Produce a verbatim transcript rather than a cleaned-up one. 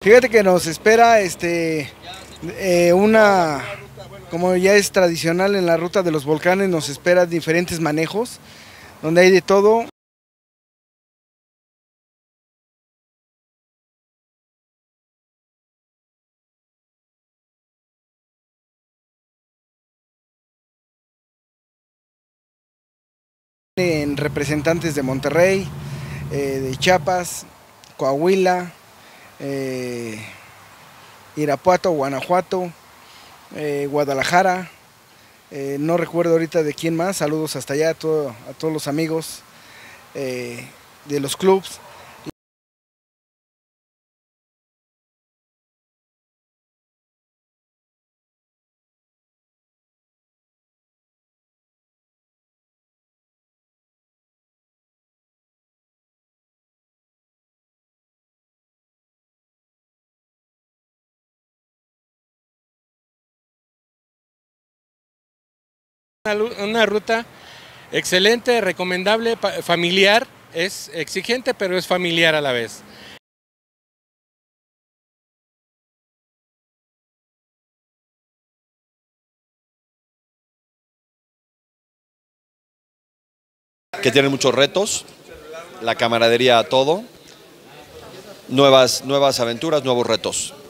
Fíjate que nos espera este eh, una, como ya es tradicional en la ruta de los volcanes, nos espera diferentes manejos, donde hay de todo. En representantes de Monterrey, eh, de Chiapas, Coahuila, eh, Irapuato, Guanajuato, eh, Guadalajara, eh, no recuerdo ahorita de quién más. Saludos hasta allá a, todo, a todos los amigos eh, de los clubs. Una, una ruta excelente, recomendable, familiar, es exigente pero es familiar a la vez. Que tienen muchos retos, la camaradería a todo, nuevas, nuevas aventuras, nuevos retos.